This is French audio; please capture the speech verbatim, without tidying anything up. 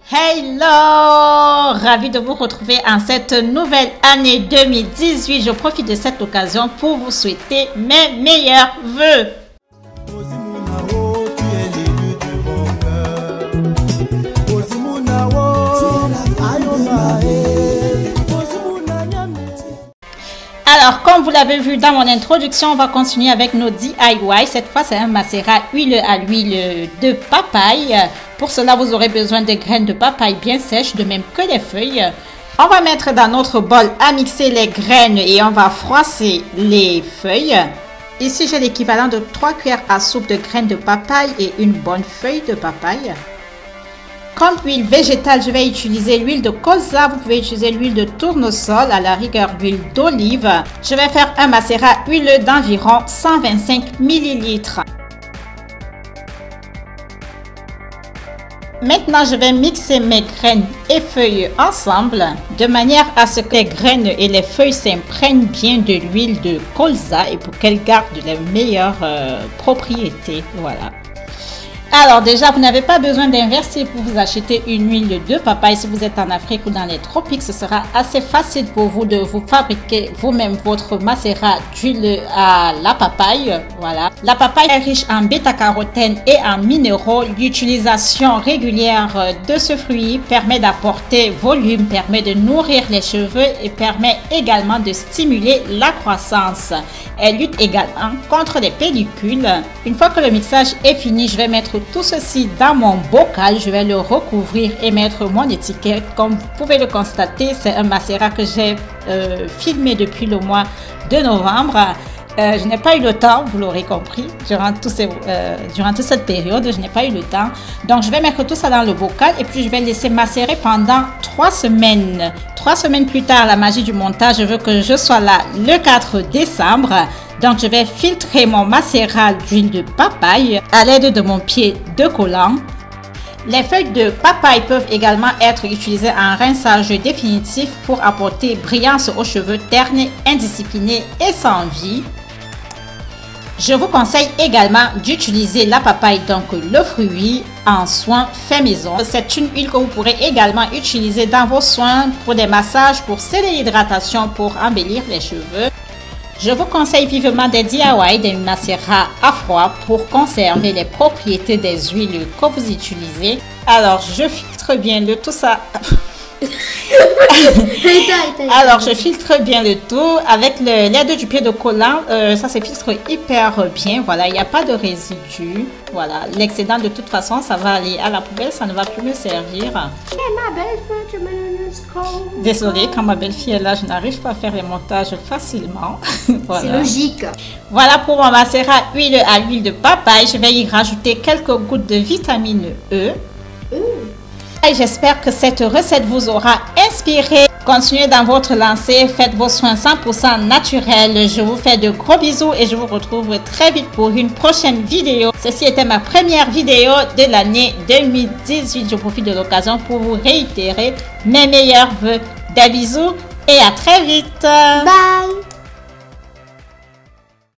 Hello! Ravi de vous retrouver en cette nouvelle année deux mille dix-huit. Je profite de cette occasion pour vous souhaiter mes meilleurs vœux. Alors, comme vous l'avez vu dans mon introduction, on va continuer avec nos D I Y. Cette fois, c'est un macérat huileux à l'huile de papaye. Pour cela, vous aurez besoin de graines de papaye bien sèches, de même que les feuilles. On va mettre dans notre bol à mixer les graines et on va froisser les feuilles. Ici, j'ai l'équivalent de trois cuillères à soupe de graines de papaye et une bonne feuille de papaye. Comme huile végétale, je vais utiliser l'huile de colza. Vous pouvez utiliser l'huile de tournesol, à la rigueur l'huile d'olive. Je vais faire un macérat huileux d'environ cent vingt-cinq millilitres. Maintenant, je vais mixer mes graines et feuilles ensemble de manière à ce que les graines et les feuilles s'imprègnent bien de l'huile de colza et pour qu'elles gardent les meilleures euh, propriétés. Voilà. Alors déjà, vous n'avez pas besoin d'inverser pour vous acheter une huile de papaye. Si vous êtes en Afrique ou dans les tropiques, ce sera assez facile pour vous de vous fabriquer vous-même votre macérat d'huile à la papaye. Voilà. La papaye est riche en bêta-carotène et en minéraux. L'utilisation régulière de ce fruit permet d'apporter volume, permet de nourrir les cheveux et permet également de stimuler la croissance. Elle lutte également contre les pellicules. Une fois que le mixage est fini, je vais mettre tout ceci dans mon bocal. Je vais le recouvrir et mettre mon étiquette. Comme vous pouvez le constater, c'est un macérat que j'ai euh, filmé depuis le mois de novembre. Euh, je n'ai pas eu le temps, vous l'aurez compris, durant, tous ces, euh, durant toute cette période, je n'ai pas eu le temps. Donc, je vais mettre tout ça dans le bocal et puis je vais laisser macérer pendant trois semaines. Trois semaines plus tard, la magie du montage, je veux que je sois là le quatre décembre. Donc, je vais filtrer mon macérat d'huile de papaye à l'aide de mon pied de collant. Les feuilles de papaye peuvent également être utilisées en rinçage définitif pour apporter brillance aux cheveux ternés, indisciplinés et sans vie. Je vous conseille également d'utiliser la papaye, donc le fruit, en soin fait maison. C'est une huile que vous pourrez également utiliser dans vos soins pour des massages, pour sceller l'hydratation, pour embellir les cheveux. Je vous conseille vivement des D I Y, des macérats à froid pour conserver les propriétés des huiles que vous utilisez. Alors, je filtre bien le tout ça. Alors, je filtre bien le tout avec l'aide du pied de collant. Euh, ça se filtre hyper bien. Voilà, il n'y a pas de résidus. Voilà, l'excédent de toute façon, ça va aller à la poubelle. Ça ne va plus me servir. Désolée, quand ma belle-fille est là, je n'arrive pas à faire les montages facilement. Voilà. C'est logique. Voilà pour mon macérat huile à l'huile de papaye. Je vais y rajouter quelques gouttes de vitamine E. Mmh. Et j'espère que cette recette vous aura inspiré. Continuez dans votre lancée, faites vos soins cent pour cent naturels. Je vous fais de gros bisous et je vous retrouve très vite pour une prochaine vidéo. Ceci était ma première vidéo de l'année deux mille dix-huit. Je profite de l'occasion pour vous réitérer mes meilleurs vœux. Des bisous et à très vite. Bye.